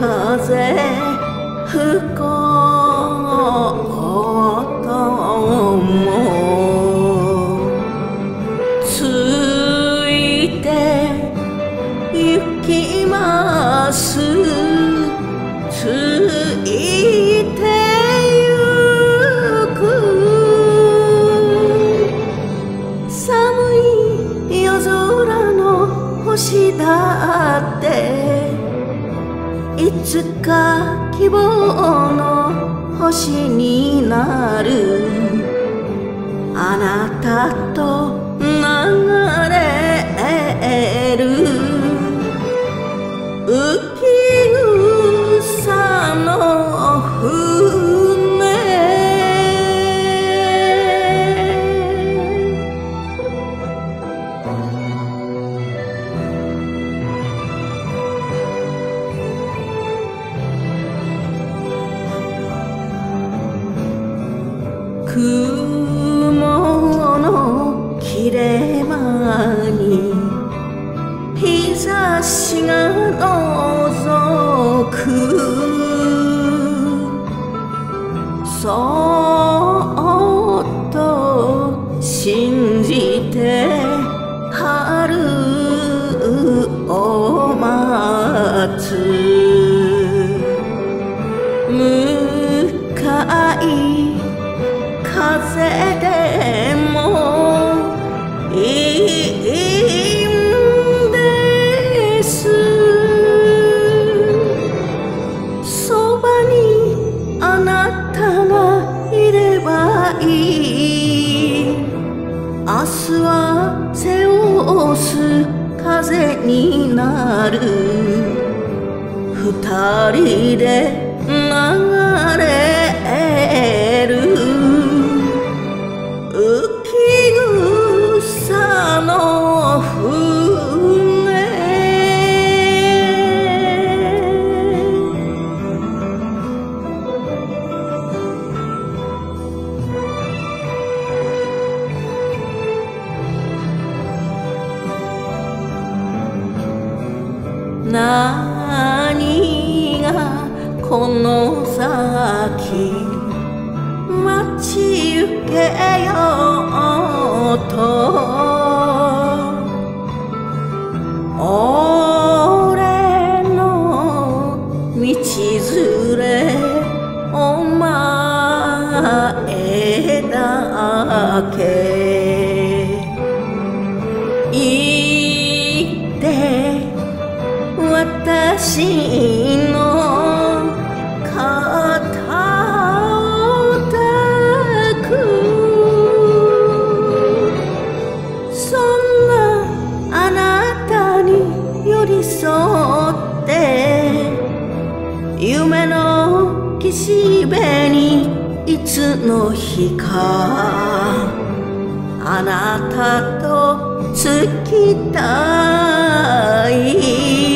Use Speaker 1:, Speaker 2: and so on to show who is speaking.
Speaker 1: 風吹こうともついて行きますついてゆく寒い夜空の星だっていつか希望の星になるあなたと流れる浮き草の船雲の切れ間に日差しが覗くそっと信じて春を待つ向かい風でもいいんですそばにあなたがいればいい明日は背を押す風になる二人で流れる浮き草の船何がこの先待ち受けようと俺の道連れお前だけ言って私の肩を抱くそんなあなたに寄り添って夢の岸辺にいつの日かあなたとつきたい